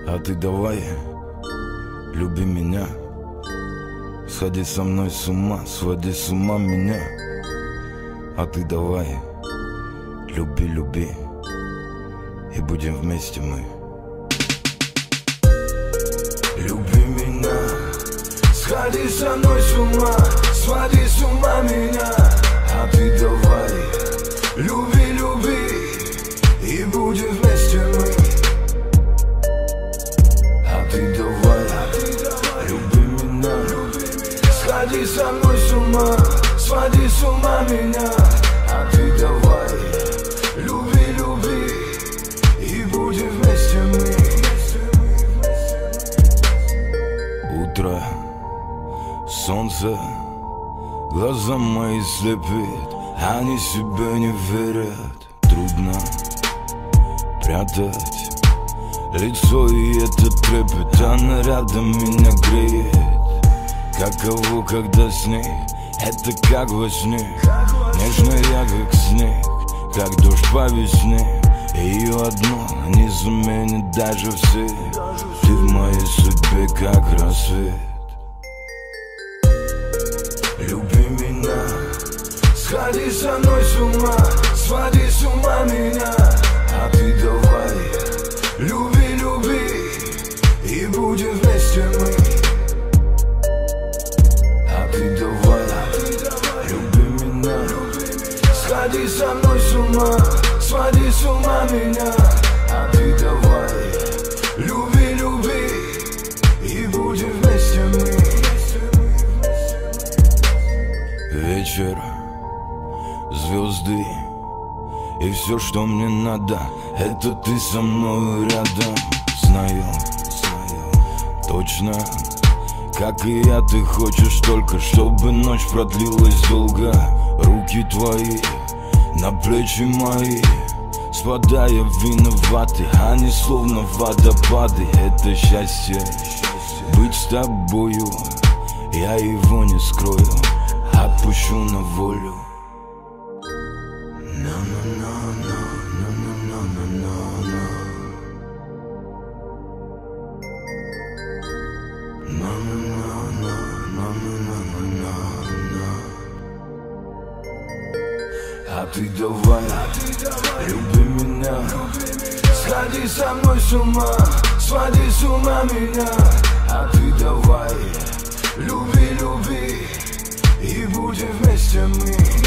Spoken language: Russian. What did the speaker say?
А ты давай, люби меня. Сходи со мной с ума, своди с ума меня. А ты давай, люби, люби, и будем вместе мы. Люби меня, сходи со мной с ума, своди с ума меня. А ты давай, люби, люби, и будем вместе мы. А ты давай, люби меня, сходи со мной с ума, своди с ума меня. А ты давай, люби, люби, и будем вместе мы. Утро, солнце, глаза мои слепит, они себе не верят. Трудно прятать лицо, и этот трепет, она рядом меня греет. Каково, когда снег, это как во сне. Нежная, как снег, как дождь по весне. Ее одно не заменит даже все. Ты в моей судьбе, как рассвет. Люби меня, сходи со мной с ума, своди с ума меня. А ты давай, люби, люби, и будем вместе мы. А ты давай, люби меня, сходи со мной с ума, своди с ума меня. А ты давай, люби, люби, и будем вместе мы. Вечер, звезды, и все, что мне надо, это ты со мной рядом. Знаю, точно, как и я, ты хочешь только, чтобы ночь продлилась долго. Руки твои на плечи мои, спадая виноваты, они словно водопады. Это счастье, быть с тобою, я его не скрою, отпущу на волю. А ты давай, люби меня, сходи со мной с ума, своди с ума меня. А ты давай, люби, люби, и будем вместе мы.